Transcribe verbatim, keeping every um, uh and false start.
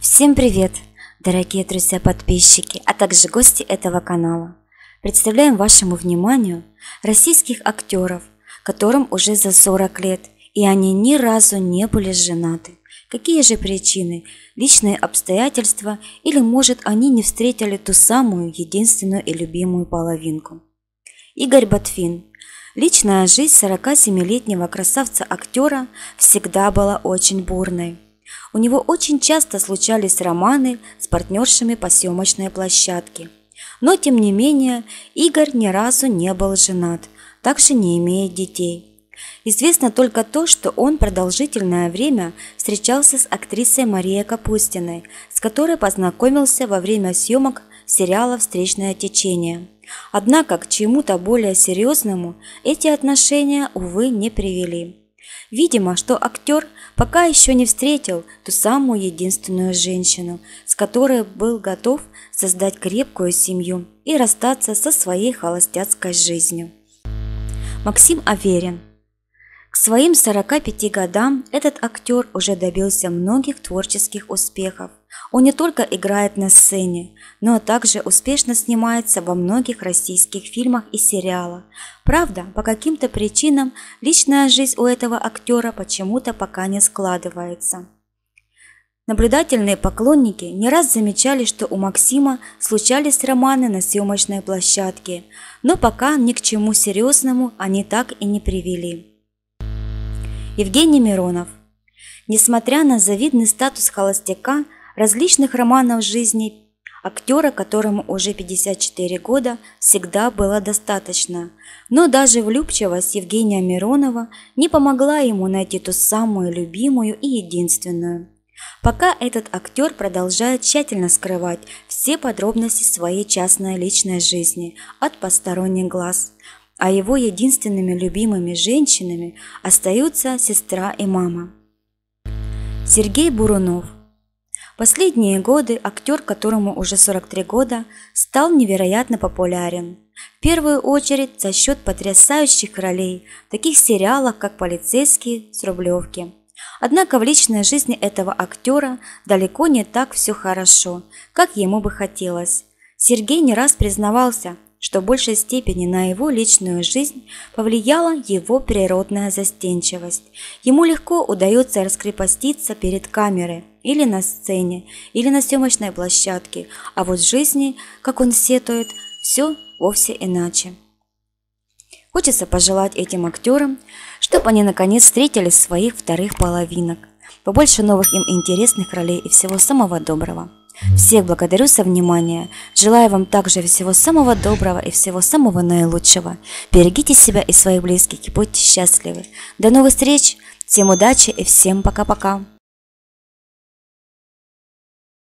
Всем привет, дорогие друзья-подписчики, а также гости этого канала. Представляем вашему вниманию российских актеров, которым уже за сорок лет, и они ни разу не были женаты. Какие же причины? Личные обстоятельства или, может, они не встретили ту самую единственную и любимую половинку? Игорь Ботвин. Личная жизнь сорокасемилетнего красавца-актера всегда была очень бурной. У него очень часто случались романы с партнершами по съемочной площадке. Но, тем не менее, Игорь ни разу не был женат, также не имеет детей. Известно только то, что он продолжительное время встречался с актрисой Марией Капустиной, с которой познакомился во время съемок сериала «Встречное течение». Однако к чему-то более серьезному эти отношения, увы, не привели. Видимо, что актер пока еще не встретил ту самую единственную женщину, с которой был готов создать крепкую семью и расстаться со своей холостяцкой жизнью. Максим Аверин. К своим сорока пяти годам этот актер уже добился многих творческих успехов. Он не только играет на сцене, но также успешно снимается во многих российских фильмах и сериалах. Правда, по каким-то причинам личная жизнь у этого актера почему-то пока не складывается. Наблюдательные поклонники не раз замечали, что у Максима случались романы на съемочной площадке, но пока ни к чему серьезному они так и не привели. Евгений Миронов. Несмотря на завидный статус холостяка, различных романов в жизни актера, которому уже пятьдесят четыре года, всегда было достаточно. Но даже влюбчивость Евгения Миронова не помогла ему найти ту самую любимую и единственную. Пока этот актер продолжает тщательно скрывать все подробности своей частной личной жизни от посторонних глаз, а его единственными любимыми женщинами остаются сестра и мама. Сергей Бурунов. Последние годы актер, которому уже сорок три года, стал невероятно популярен. В первую очередь за счет потрясающих ролей в таких сериалах, как «Полицейский с Рублевки». Однако в личной жизни этого актера далеко не так все хорошо, как ему бы хотелось. Сергей не раз признавался, что в большей степени на его личную жизнь повлияла его природная застенчивость. Ему легко удается раскрепоститься перед камерой или на сцене, или на съемочной площадке, а вот в жизни, как он сетует, все вовсе иначе. Хочется пожелать этим актерам, чтобы они наконец встретили своих вторых половинок, побольше новых им интересных ролей и всего самого доброго. Всех благодарю за внимание, желаю вам также всего самого доброго и всего самого наилучшего. Берегите себя и своих близких и будьте счастливы. До новых встреч, всем удачи и всем пока-пока.